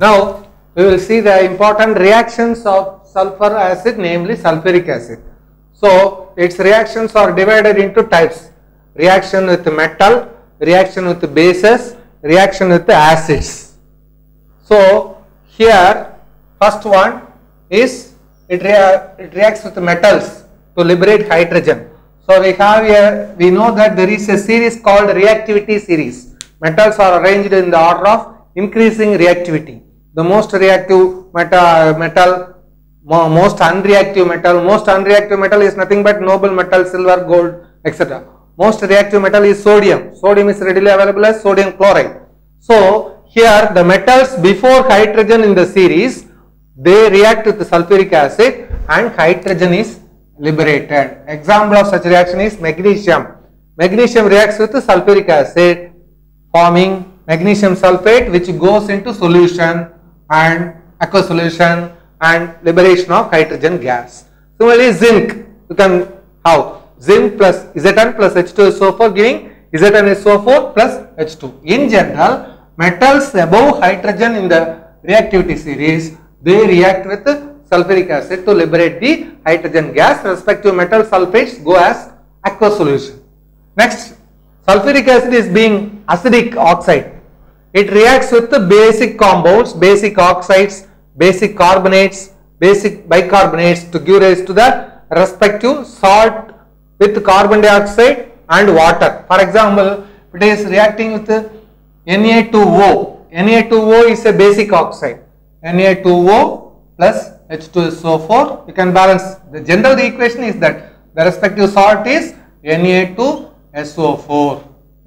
Now we will see the important reactions of sulfur acid, namely sulfuric acid. So its reactions are divided into types: reaction with metal, reaction with bases, reaction with acids. So here first one is it reacts with metals to liberate hydrogen. So we have here, we know that there is a series called reactivity series. Metals are arranged in the order of increasing reactivity. The most reactive metal, most unreactive metal is nothing but noble metal, silver, gold, etc. Most reactive metal is sodium. Sodium is readily available as sodium chloride. So here the metals before hydrogen in the series, they react with the sulfuric acid and hydrogen is liberated. Example of such reaction is magnesium. Magnesium reacts with the sulfuric acid, forming magnesium sulfate, which goes into solution and aqueous solution and liberation of hydrogen gas. Similarly, zinc, you can have zinc plus Zn plus H2SO4 giving ZnSO4 plus H2. In general, metals above hydrogen in the reactivity series, they react with sulfuric acid to liberate the hydrogen gas. Respective metal sulfates go as aqueous solution. Next, sulfuric acid is being acidic oxide. It reacts with the basic compounds, basic oxides, basic carbonates, basic bicarbonates to give rise to the respective salt with carbon dioxide and water. For example, it is reacting with Na2O. Na2O is a basic oxide. Na2O plus H2SO4, you can balance. The general equation is that the respective salt is Na2SO4.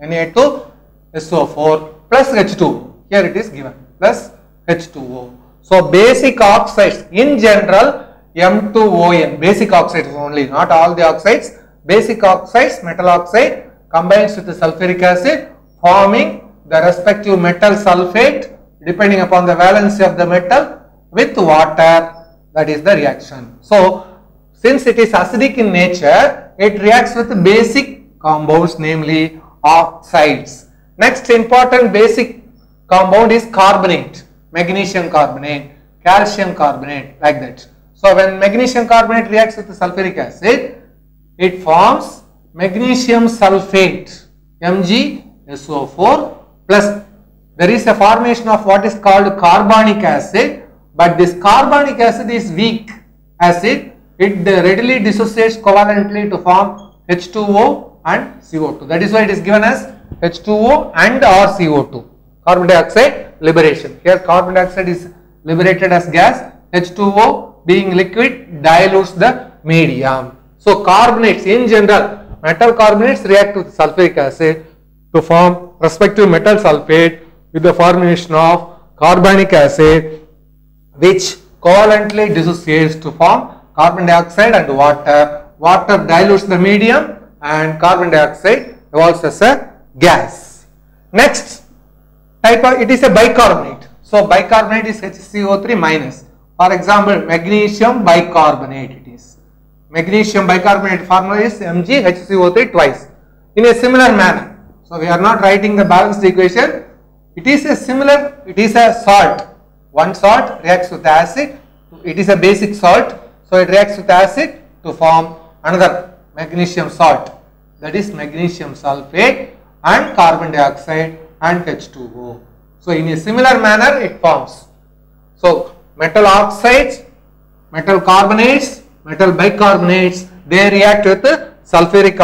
Na2SO4 plus H2. Here it is given plus H2O. So basic oxides in general M2ON, basic oxides only, not all the oxides. Basic oxides, metal oxide combines with the sulfuric acid, forming the respective metal sulfate depending upon the valency of the metal with water. That is the reaction. So since it is acidic in nature, it reacts with basic compounds, namely oxides. Next important basic compound is carbonate, magnesium carbonate, calcium carbonate, like that. So when magnesium carbonate reacts with the sulfuric acid, it forms magnesium sulfate, MgSO4 plus there is a formation of what is called carbonic acid, but this carbonic acid is weak acid. It readily dissociates covalently to form H2O and CO2. That is why it is given as H2O and or CO2. Carbon dioxide liberation. Here carbon dioxide is liberated as gas. H2O being liquid dilutes the medium. So carbonates in general, metal carbonates react with sulfuric acid to form respective metal sulfate with the formation of carbonic acid, which covalently dissociates to form carbon dioxide and water. Water dilutes the medium and carbon dioxide evolves as a gas. Next type of, it is a bicarbonate. So bicarbonate is HCO3 minus. For example, magnesium bicarbonate it is. Magnesium bicarbonate formula is MgHCO3 twice. In a similar manner. So we are not writing the balanced equation. It is a similar, it is a salt. One salt reacts with acid. It is a basic salt. So it reacts with acid to form another magnesium salt. That is magnesium sulfate and carbon dioxide and H2O. So in a similar manner it forms. So metal oxides, metal carbonates, metal bicarbonates, they react with sulfuric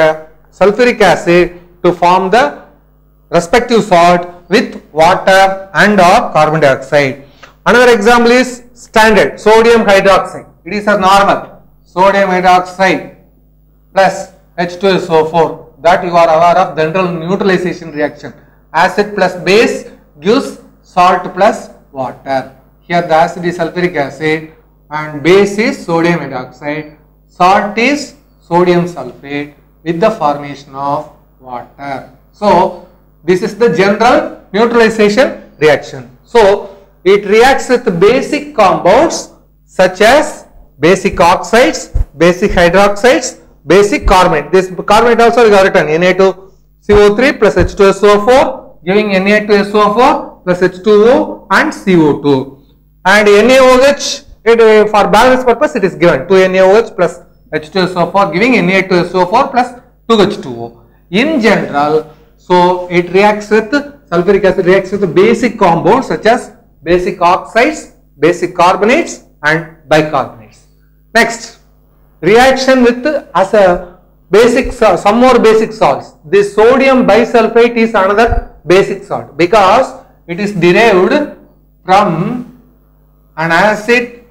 acid to form the respective salt with water and or carbon dioxide. Another example is standard sodium hydroxide. It is a normal sodium hydroxide plus H2SO4, that you are aware of general neutralization reaction. Acid plus base gives salt plus water. Here the acid is sulfuric acid and base is sodium hydroxide. Salt is sodium sulfate with the formation of water. So this is the general neutralization reaction. So it reacts with basic compounds such as basic oxides, basic hydroxides, basic carbonate. This carbonate also we got written Na2CO3 plus H2SO4 giving Na2SO4 plus H2O and CO2. And NaOH, for balance purpose it is given 2 NaOH plus H2SO4 giving Na2SO4 plus 2H2O. In general, so it reacts with sulfuric acid reacts with basic compounds such as basic oxides, basic carbonates and bicarbonates. Next, reaction with as a basic some more basic salts. This sodium bisulfate is another basic salt because it is derived from an acid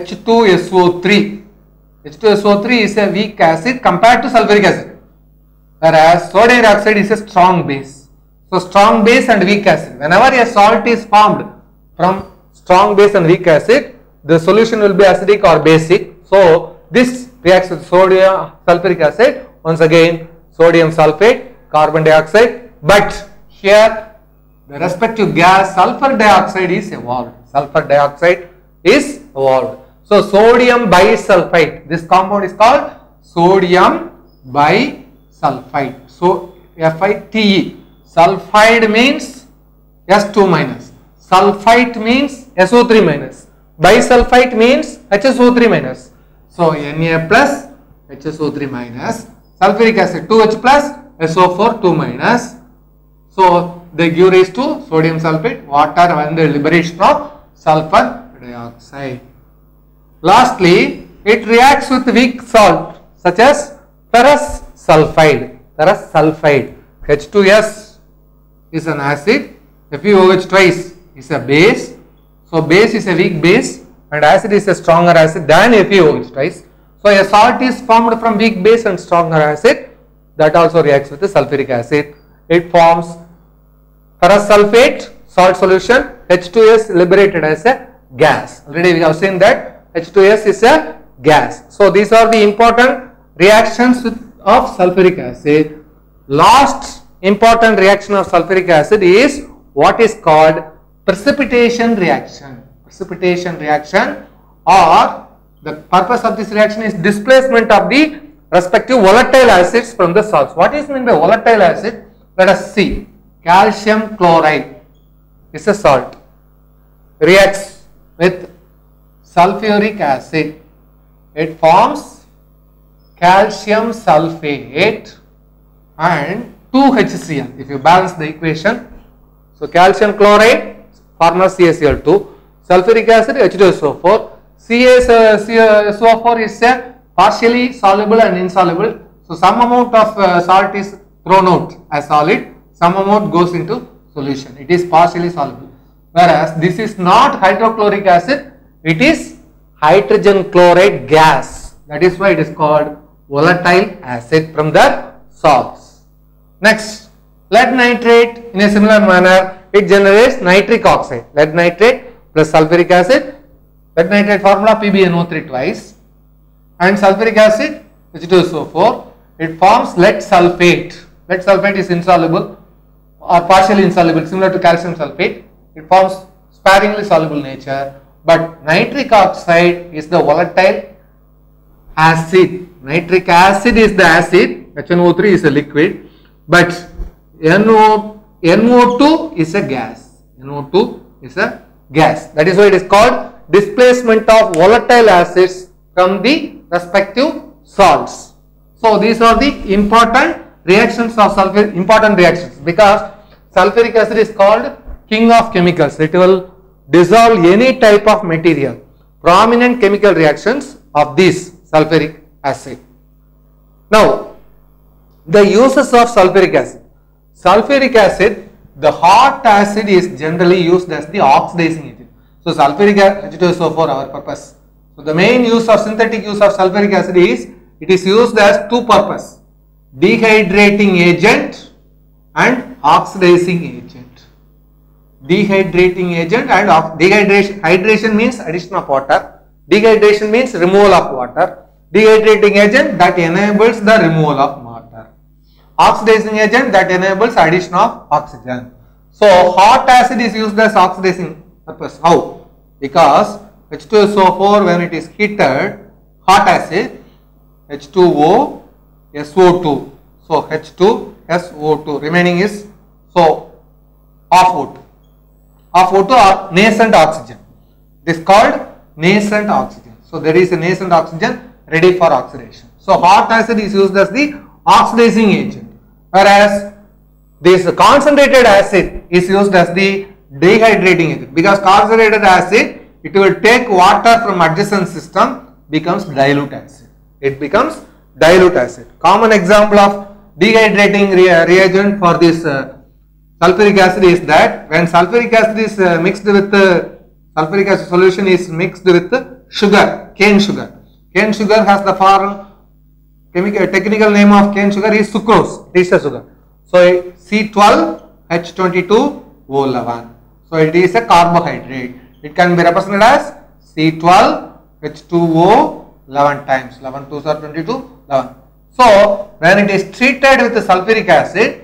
H2SO3. H2SO3 is a weak acid compared to sulfuric acid, whereas sodium dioxide is a strong base. So strong base and weak acid. Whenever a salt is formed from strong base and weak acid, the solution will be acidic or basic. So this reacts with sodium sulfuric acid. Once again, sodium sulfate, carbon dioxide. But here the respective gas sulfur dioxide is evolved. Sulfur dioxide is evolved. So sodium bisulfite. This compound is called sodium bisulfite. So FITE. Sulfide means S2 minus. Sulfite means SO3 minus. Bisulfite means HSO3 minus. So Na plus HSO3 minus. Sulfuric acid 2H plus SO4 2 minus. So they give rise to sodium sulfate, water and the liberation of sulfur dioxide. Lastly, it reacts with weak salt such as ferrous sulfide. Ferrous sulfide. H2S is an acid. FeOH twice is a base. So base is a weak base and acid is a stronger acid than FeOH twice. So a salt is formed from weak base and stronger acid, that also reacts with the sulfuric acid. It forms ferrous sulfate, salt solution, H2S liberated as a gas. Already we have seen that H2S is a gas. So these are the important reactions of sulfuric acid. Last important reaction of sulfuric acid is what is called precipitation reaction. Precipitation reaction, or the purpose of this reaction is displacement of the respective volatile acids from the salts. What is meant by volatile acid? Let us see. Calcium chloride is a salt. Reacts with sulfuric acid. It forms calcium sulfate and 2HCl. If you balance the equation, so calcium chloride forms CaCl2, sulfuric acid H2SO4. CaSO4 is a partially soluble and insoluble. So some amount of salt is thrown out as solid, some amount goes into solution. It is partially soluble. Whereas this is not hydrochloric acid, it is hydrogen chloride gas. That is why it is called volatile acid from the salts. Next, lead nitrate in a similar manner, it generates nitric oxide. Lead nitrate plus sulfuric acid. Lead nitrate formula PbNO3 twice and sulfuric acid H2SO4. It forms lead sulfate. Lead sulfate is insoluble or partially insoluble, similar to calcium sulfate. It forms sparingly soluble nature, but nitric oxide is the volatile acid. Nitric acid is the acid, HNO3 is a liquid, but NO2 is a gas. NO2 is a gas. That is why it is called displacement of volatile acids from the respective salts. So these are the important reactions of sulfur, important reactions, because sulfuric acid is called king of chemicals. It will dissolve any type of material. Prominent chemical reactions of this sulfuric acid. Now, the uses of sulfuric acid. Sulfuric acid, the hot acid is generally used as the oxidizing agent. So sulfuric H2SO4 for our purpose. So the main use of synthetic use of sulfuric acid is it is used as two purpose: dehydrating agent and oxidizing agent. Dehydrating agent and dehydration. Hydration means addition of water. Dehydration means removal of water. Dehydrating agent that enables the removal of water. Oxidizing agent that enables addition of oxygen. So hot acid is used as oxidizing purpose. How? Because H2SO4, when it is heated, hot acid, H2O, SO2. So H2SO2 remaining is so off wood. of O2 or nascent oxygen. This is called nascent oxygen. So there is a nascent oxygen ready for oxidation. So hot acid is used as the oxidizing agent, whereas this concentrated acid is used as the dehydrating agent, because concentrated acid, it will take water from adjacent system, becomes dilute acid. It becomes dilute acid. Common example of dehydrating reagent for this sulfuric acid is that when sulfuric acid is mixed with sulfuric acid solution is mixed with sugar, cane sugar. Cane sugar has the form, technical name of cane sugar is sucrose, it is a sugar. So C12H22O11. So it is a carbohydrate. It can be represented as C12H2O 11 times. 11 2s are 22, 11. So when it is treated with the sulfuric acid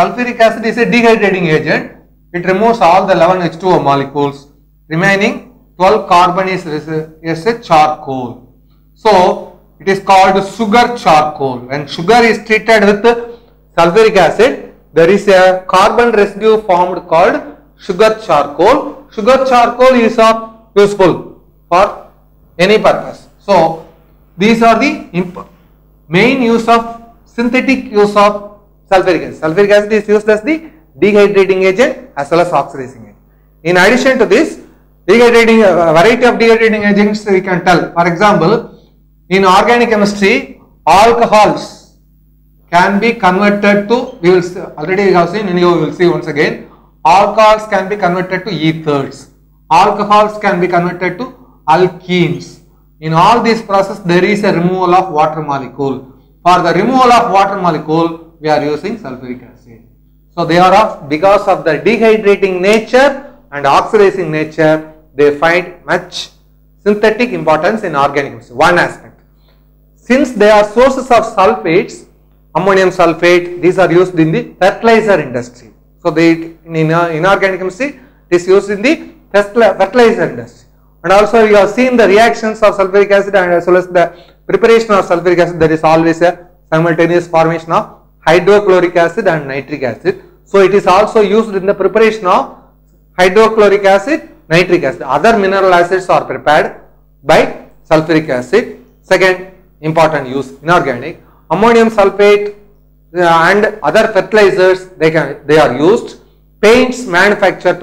is a dehydrating agent. It removes all the 11 H2O molecules. Remaining 12 carbon is a charcoal. So it is called sugar charcoal. When sugar is treated with sulfuric acid, there is a carbon residue formed called sugar charcoal. Sugar charcoal is useful for any purpose. So these are the main use of synthetic use of sulfuric acid. Sulfuric acid is used as the dehydrating agent as well as oxidizing agent. In addition to this, dehydrating variety of dehydrating agents we can tell. For example, in organic chemistry, alcohols can be converted to, we will see, already we have seen, and you will see once again, alcohols can be converted to ethers. Alcohols can be converted to alkenes. In all this process, there is a removal of water molecule. For the removal of water molecule, we are using sulfuric acid. So they are because of the dehydrating nature and oxidizing nature, they find much synthetic importance in organic chemistry. One aspect. Since they are sources of sulfates, ammonium sulfate, these are used in the fertilizer industry. So they in inorganic chemistry, it is used in the fertilizer industry. And also you have seen the reactions of sulfuric acid and as well as the preparation of sulfuric acid, there is always a simultaneous formation of hydrochloric acid and nitric acid. So it is also used in the preparation of hydrochloric acid, nitric acid. Other mineral acids are prepared by sulfuric acid. Second important use, inorganic. Ammonium sulfate and other fertilizers, they are used. Paints manufacture,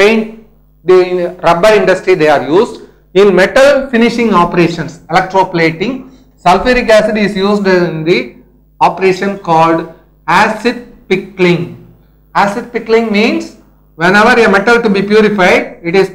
the rubber industry, they are used. In metal finishing operations, electroplating, sulfuric acid is used in the operation called acid pickling. Acid pickling means whenever a metal to be purified, it is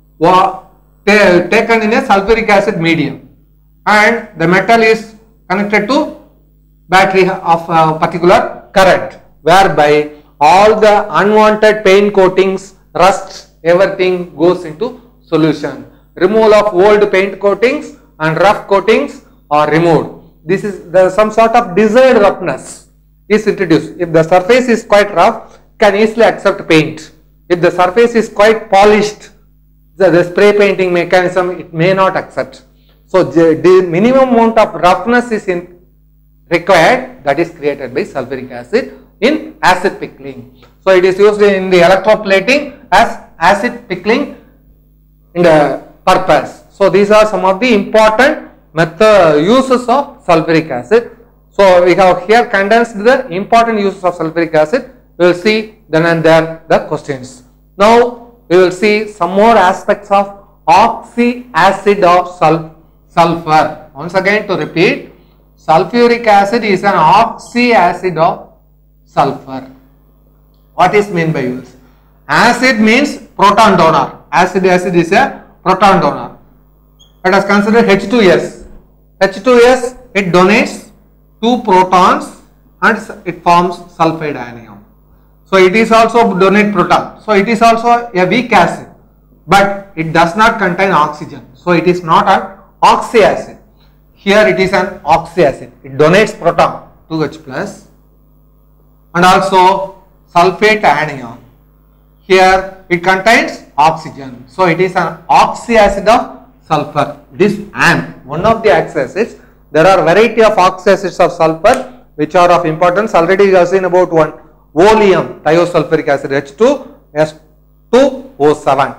taken in a sulfuric acid medium and the metal is connected to battery of a particular current, whereby all the unwanted paint coatings, rust, everything goes into solution. Removal of old paint coatings and rough coatings are removed. This is some sort of desired roughness is introduced. If the surface is quite rough, can easily accept paint. If the surface is quite polished, the spray painting mechanism, it may not accept. So the minimum amount of roughness is required, that is created by sulfuric acid in acid pickling. So it is used in the electroplating as acid pickling in the purpose. So these are some of the important uses of sulfuric acid. So we have here condensed the important uses of sulfuric acid. We will see then and there the questions. Now we will see some more aspects of oxy acid of sulfur. Once again to repeat, sulfuric acid is an oxy acid of sulfur. What is meant by this? Acid means proton donor. Acid is a proton donor. Let us consider H2S. H2S, it donates 2 protons and it forms sulfide anion. So it is also donate proton. So it is also a weak acid, but it does not contain oxygen. So it is not an oxy acid. Here it is an oxy acid. It donates proton 2H plus and also sulfate anion. Here it contains oxygen. So it is an oxy acid of sulfur. This AN, one of the oxy acids. There are variety of oxy acids of sulfur which are of importance. Already we have seen about one oleum thiosulfuric acid H2S2O7.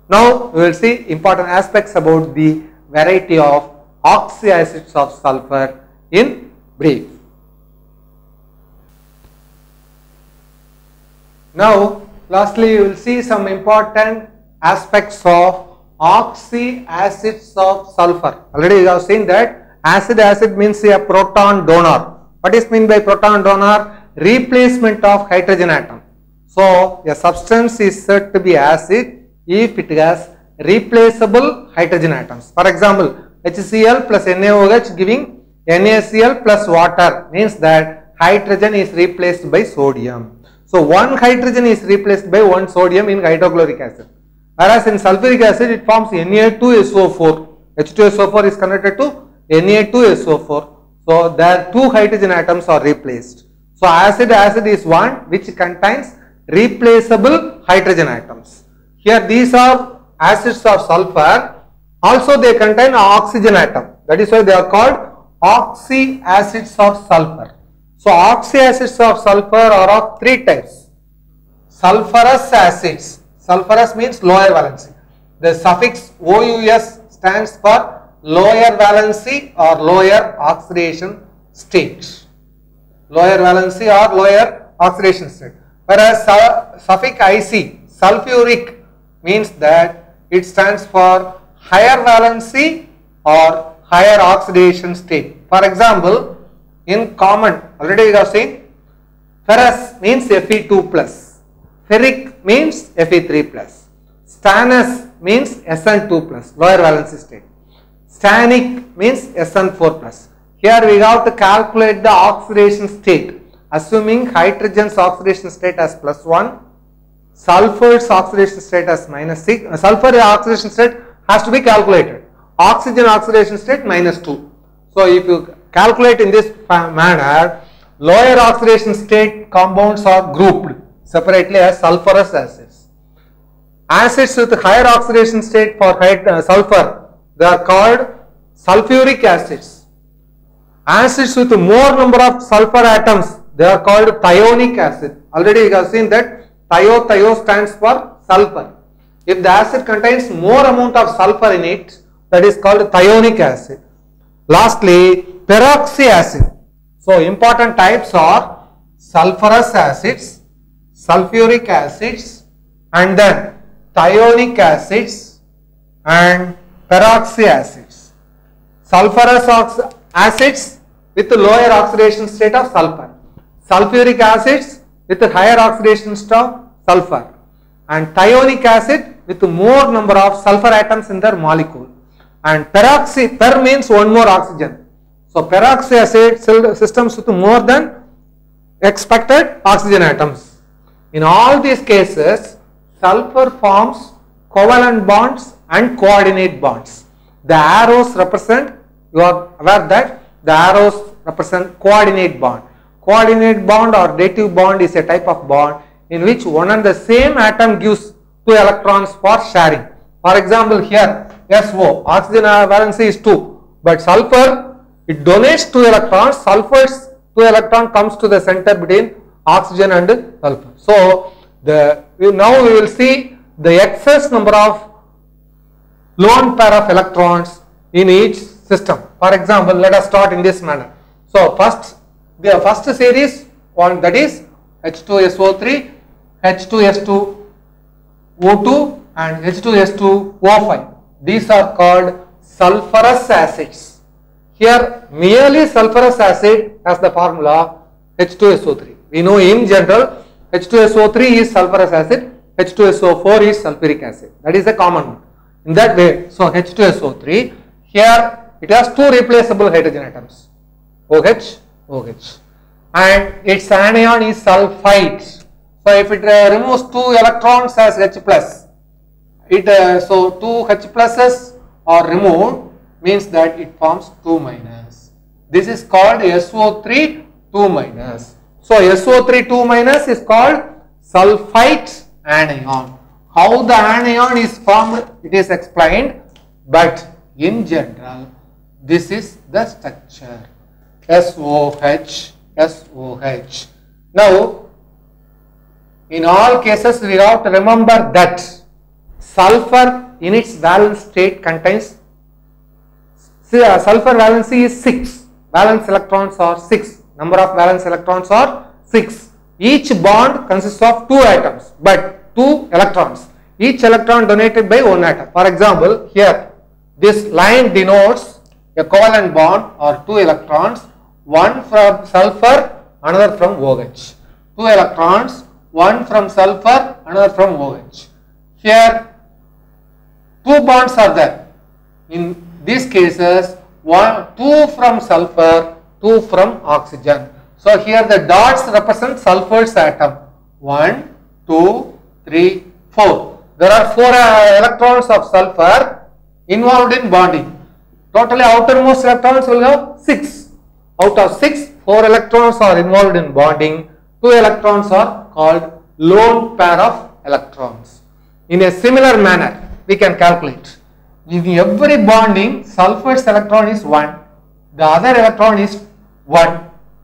Now we will see important aspects about the variety of oxyacids of sulfur in brief. Now lastly you will see some important aspects of oxyacids of sulfur. Already you have seen that acid means a proton donor. What is meant by proton donor? Replacement of hydrogen atom. So a substance is said to be acid if it has replaceable hydrogen atoms. For example, HCl plus NaOH giving NaCl plus water means that hydrogen is replaced by sodium. So one hydrogen is replaced by one sodium in hydrochloric acid. Whereas in sulfuric acid it forms Na2SO4. H2SO4 is converted to Na2SO4. So there two hydrogen atoms are replaced. So acid is one which contains replaceable hydrogen atoms. Here these are acids of sulfur. Also they contain oxygen atom. That is why they are called oxyacids of sulfur. So oxyacids of sulfur are of three types. Sulfurous acids. Sulfurous means lower valency. The suffix OUS stands for lower valency or lower oxidation state. Lower valency or lower oxidation state. Whereas suffix IC, sulfuric, means that it stands for higher valency or higher oxidation state. For example, in common, already you have seen, ferrous means Fe2 plus, ferric means Fe3 plus, stannous means Sn2 plus, lower valency state, stannic means Sn4 plus. Here we have to calculate the oxidation state, assuming hydrogen's oxidation state as +1, sulfur's oxidation state as -6, sulfur oxidation state has to be calculated, oxygen oxidation state -2. So if you calculate in this manner, lower oxidation state compounds are grouped separately as sulfurous acids. Acids with higher oxidation state for sulfur, they are called sulfuric acids. Acids with more number of sulfur atoms, they are called thionic acid. Already you have seen that thio stands for sulfur. If the acid contains more amount of sulfur in it, that is called thionic acid. Lastly, peroxy acid. So important types are sulfurous acids, sulfuric acids, and then thionic acids and peroxy acids. Sulfurous acids with lower oxidation state of sulfur, sulfuric acids with higher oxidation state of sulfur, and thionic acid with more number of sulfur atoms in their molecule. And peroxy, per means one more oxygen. So peroxy acid systems with more than expected oxygen atoms. In all these cases, sulfur forms covalent bonds and coordinate bonds. The arrows represent, you are aware that the arrows represent coordinate bond. Coordinate bond or dative bond is a type of bond in which one and the same atom gives 2 electrons for sharing. For example, here SO, oxygen valency is 2, but sulfur, it donates 2 electrons, sulfur's 2 electron comes to the center between oxygen and sulfur. So now we will see the excess number of lone pair of electrons in each system. For example, let us start in this manner. So the first series one, that is H2SO3, H2S2O2 and H2S2O5. These are called sulfurous acids. Here merely sulfurous acid has the formula H2SO3. We know in general H2SO3 is sulfurous acid, H2SO4 is sulfuric acid. That is a common one. In that way, so H2SO3, here it has 2 replaceable hydrogen atoms, OH, OH, and its anion is sulfite. So if it removes 2 electrons as H plus, so 2 H pluses are removed, means that it forms 2 minus. This is called SO3 2 minus. So SO3 2 minus is called sulfite anion. How the anion is formed, it is explained, but in general this is the structure, SOH, SOH. Now in all cases we have to remember that sulfur in its valence state contains, sulfur valency is 6, valence electrons are 6, number of valence electrons are 6. Each bond consists of 2 atoms, but 2 electrons. Each electron donated by 1 atom. For example, here this line denotes a covalent bond or 2 electrons, one from sulfur, another from OH. 2 electrons, one from sulfur, another from OH. Here 2 bonds are there. In these cases, 2 from sulfur, 2 from oxygen. So here the dots represent sulfur's atom. 1, 2, 3, 4. There are 4 electrons of sulfur involved in bonding. Totally outermost electrons will have 6. Out of 6, 4 electrons are involved in bonding. 2 electrons are called lone pair of electrons. In a similar manner, we can calculate. In every bonding, sulfur's electron is 1. The other electron is 1.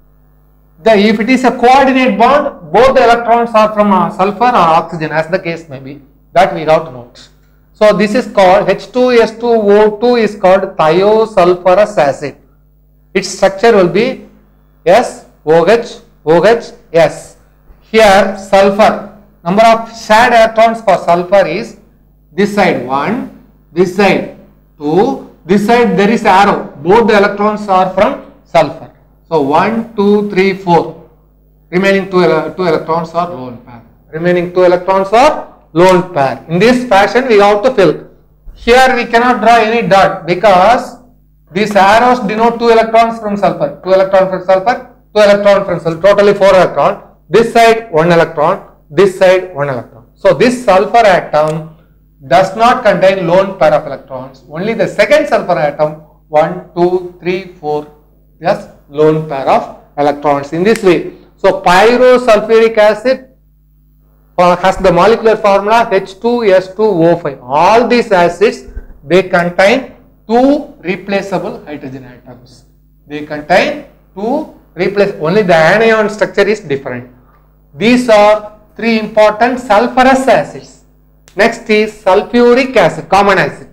If it is a coordinate bond, both the electrons are from sulfur or oxygen, as the case may be. That we have to note. So this is called H2S2O2 is called thiosulfurous acid. Its structure will be SOH, OH, S. Here sulfur, number of shared electrons for sulfur is this side 1, this side 2, this side there is arrow. Both the electrons are from sulfur. So 1, 2, 3, 4. Remaining 2 electrons are lone pair. Remaining 2 electrons are lone pair. In this fashion we have to fill. Here we cannot draw any dot because these arrows denote 2 electrons from sulfur. 2 electrons from sulfur, 2 electrons from sulfur. Totally 4 electrons. This side 1 electron, this side 1 electron. So this sulfur atom does not contain lone pair of electrons. Only the second sulfur atom 1, 2, 3, 4 yes, lone pair of electrons in this way. So pyrosulfuric acid has the molecular formula H2S2O5. All these acids, they contain 2 replaceable hydrogen atoms. They contain 2 replaceable, only the anion structure is different. These are 3 important sulfurous acids. Next is sulfuric acid, common acid,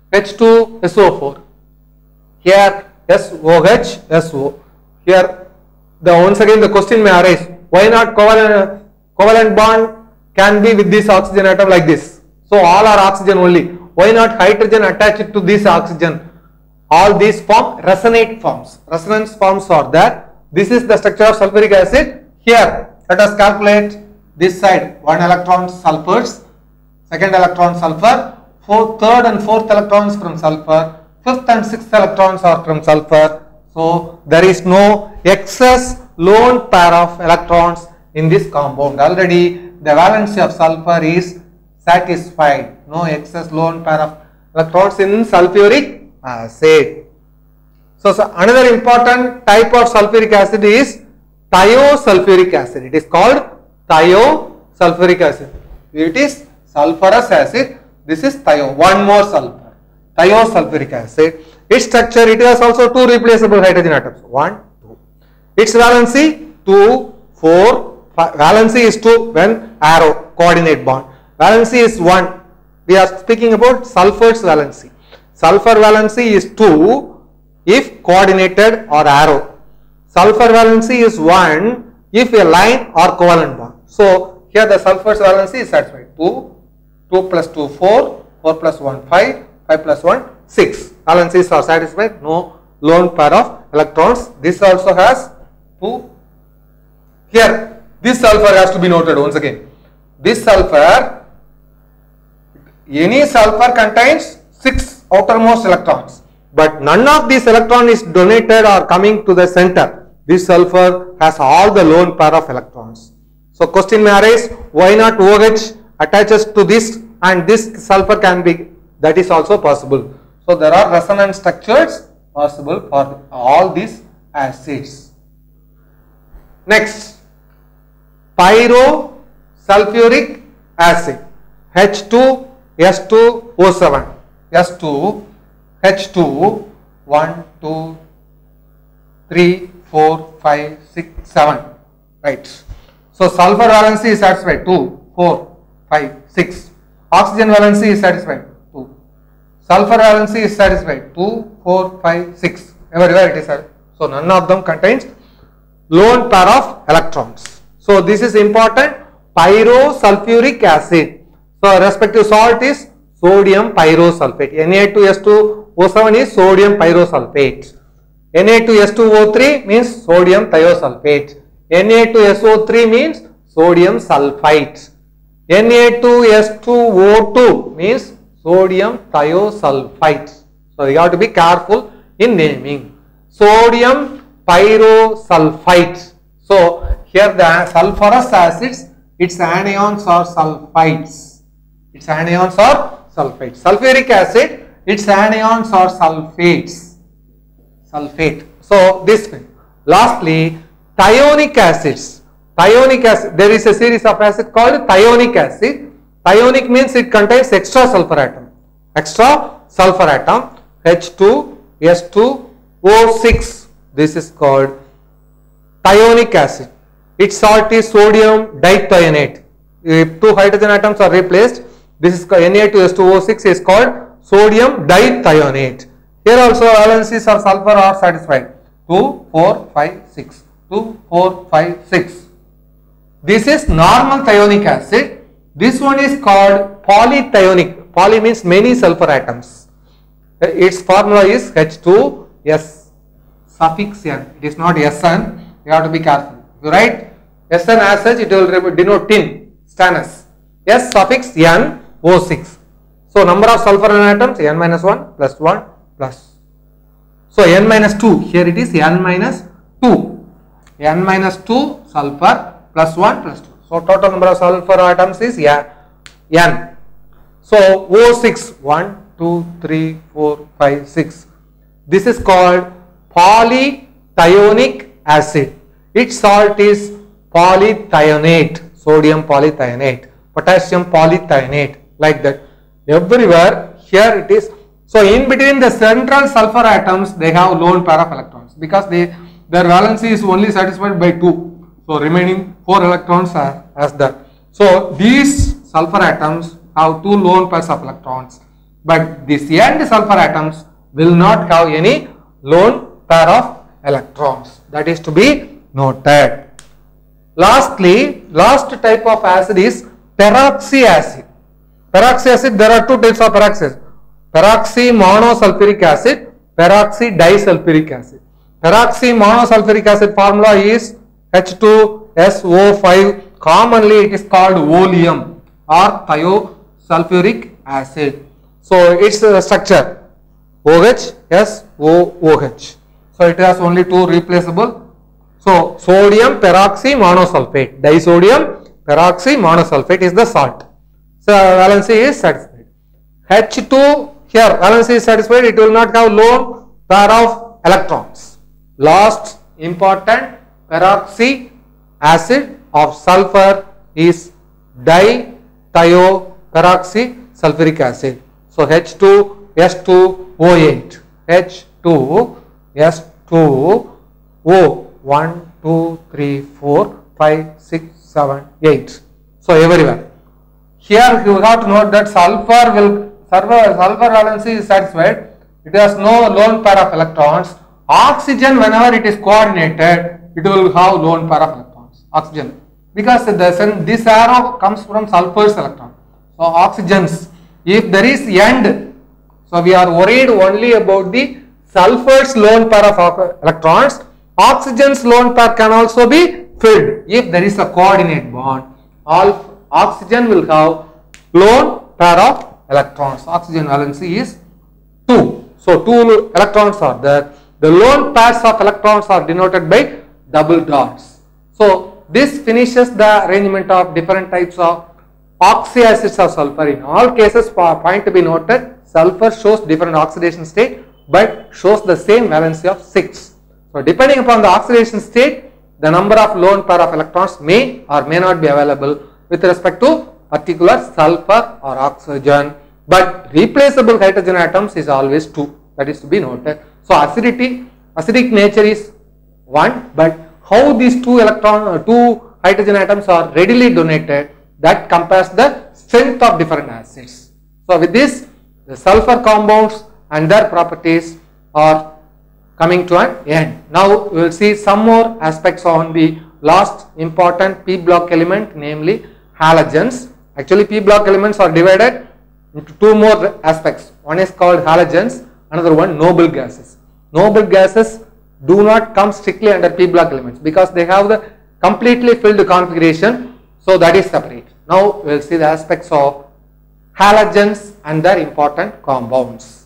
H2SO4. Here SOH, SO. Here once again the question may arise, why not covalent bond can be with this oxygen atom like this? So all are oxygen only. Why not hydrogen attached to this oxygen? All these form resonate forms. Resonance forms are there. This is the structure of sulfuric acid. Here let us calculate this side 1 electron sulfurs, second electron sulfur, third and fourth electrons from sulfur, fifth and sixth electrons are from sulfur. So there is no excess lone pair of electrons in this compound. Already the valency of sulfur is satisfied. No excess lone pair of electrons in sulfuric acid. So another important type of sulfuric acid is thiosulfuric acid. It is called thiosulfuric acid. It is sulfurous acid. This is thio, one more sulfur. Thiosulfuric acid. Its structure, it has also 2 replaceable hydrogen atoms. 1, 2. Its valency 2, 4. Valency is 2 when arrow, coordinate bond. Valency is 1. We are speaking about sulfur's valency. Sulfur valency is 2 if coordinated or arrow. Sulfur valency is 1 if a line or covalent bond. So here the sulfur's valency is satisfied. 2, 2 plus 2, 4, 4 plus 1, 5, 5 plus 1, 6. Valencies are satisfied, no lone pair of electrons. This also has 2. Here, this sulfur has to be noted once again. This sulfur, any sulfur contains 6 outermost electrons, but none of these electrons is donated or coming to the center. This sulfur has all the lone pair of electrons. So question may arise, why not OH attaches to this and this sulfur can be, that is also possible. So there are resonance structures possible for all these acids. Next, pyrosulfuric acid, H2S2O7, S2, H2, 1, 2, 3, 4, 5, 6, 7, right. So sulfur valency is satisfied 2, 4, 5, 6. Oxygen valency is satisfied, 2. Sulfur valency is satisfied, 2, 4, 5, 6. Everywhere it is satisfied. So none of them contains lone pair of electrons. So this is important. Pyrosulfuric acid. So respective salt is sodium pyrosulfate. Na2S2O7 is sodium pyrosulfate. Na2S2O3 means sodium thiosulfate. Na2SO3 means sodium sulfite. Na2S2O2 means sodium thiosulfite. So you have to be careful in naming. Sodium pyrosulfite. So here the sulfurous acids, its anions are sulfites. Its anions are sulfites. Sulfuric acid, its anions are sulfates. Sulfate. So this way. Lastly, thionic acids. Thionic acid, there is a series of acid called thionic acid. Thionic means it contains extra sulfur atom. Extra sulfur atom, H2S2O6. This is called thionic acid. Its salt is sodium dithionate. If 2 hydrogen atoms are replaced, this is called Na2S2O6 is called sodium dithionate. Here also valencies of sulfur are satisfied. 2, 4, 5, 6. 2, 4, 5, 6. This is normal thionic acid. This one is called polythionic. Poly means many sulfur atoms. Its formula is H2S suffix N. It is not Sn. You have to be careful. If you write Sn as such, it will denote tin, stannous. S suffix N O6. So number of sulfur atoms N minus 1 plus 1 plus. So N minus 2. Here it is N minus 2. N minus 2 sulfur plus 1 plus 2. So total number of sulfur atoms is N. So O6, 1, 2, 3, 4, 5, 6. This is called polythionic acid. Its salt is polythionate, sodium polythionate, potassium polythionate, like that. Everywhere here it is. So in between the central sulfur atoms, they have lone pair of electrons because their valency is only satisfied by 2. So remaining 4 electrons are as that. So these sulfur atoms have 2 lone pairs of electrons, but these end sulfur atoms will not have any lone pair of electrons. That is to be noted. Lastly, last type of acid is peroxy acid. Peroxy acid, there are 2 types of peroxy acid. Peroxy monosulfuric acid, peroxy disulfuric acid. Peroxy monosulfuric acid formula is H2SO5. Commonly it is called oleum or thiosulfuric acid. So its structure OH, SOOH. So it has only 2 replaceable. So sodium peroxy monosulfate, disodium peroxy monosulfate is the salt. So valency is satisfied. H2 here valency is satisfied. It will not have lone pair of electrons. Last important peroxy acid of sulfur is dithioperoxy sulfuric acid. So H2S2O8, H2S2O 1, 2, 3, 4, 5, 6, 7, 8. So everywhere. Here you have to note that sulfur valency is satisfied. It has no lone pair of electrons. Oxygen, whenever it is coordinated, it will have lone pair of electrons. Oxygen, because this arrow comes from sulfur's electron. So oxygens, if there is end, so we are worried only about the sulfur's lone pair of electrons. Oxygen's lone pair can also be filled if there is a coordinate bond. All oxygen will have lone pair of electrons. Oxygen valency is 2. So 2 electrons are there. The lone pairs of electrons are denoted by double dots. So this finishes the arrangement of different types of oxyacids of sulfur. In all cases, point to be noted, sulfur shows different oxidation state but shows the same valency of 6. So depending upon the oxidation state, the number of lone pair of electrons may or may not be available with respect to particular sulfur or oxygen, but replaceable hydrogen atoms is always 2. That is to be noted. So acidic nature is 1, but how these 2 hydrogen atoms are readily donated, that compares the strength of different acids. So with this, the sulfur compounds and their properties are coming to an end. Now we will see some more aspects on the last important p block element, namely halogens. Actually, p block elements are divided into two more aspects. One is called halogens, another one noble gases. Noble gases do not come strictly under p block elements because they have the completely filled configuration, so that is separate. Now we will see the aspects of halogens and their important compounds.